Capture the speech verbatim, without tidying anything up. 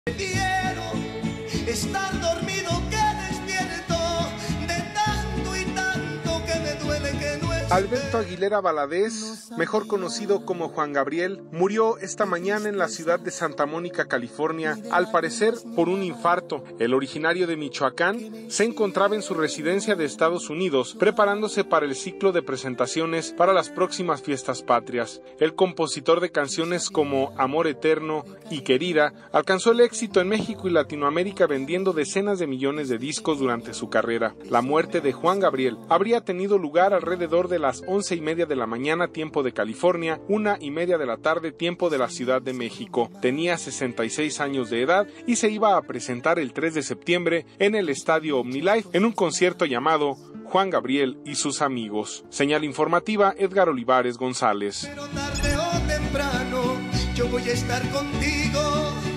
Quiero estar dormido que despierto de tanto y tanto que me duele que no esté. Alberto Aguilera Valadez, mejor conocido como Juan Gabriel, murió esta mañana en la ciudad de Santa Mónica, California, al parecer por un infarto. El originario de Michoacán se encontraba en su residencia de Estados Unidos preparándose para el ciclo de presentaciones para las próximas fiestas patrias. El compositor de canciones como Amor Eterno y Querida alcanzó el éxito en México y Latinoamérica vendiendo decenas de millones de discos durante su carrera. La muerte de Juan Gabriel habría tenido lugar alrededor de las once y media de la mañana tiempo de California, una y media de la tarde tiempo de la Ciudad de México. Tenía sesenta y seis años de edad y se iba a presentar el tres de septiembre en el estadio OmniLife en un concierto llamado Juan Gabriel y sus amigos. Señal informativa, Edgar Olivares González. Pero tarde o temprano yo voy a estar contigo.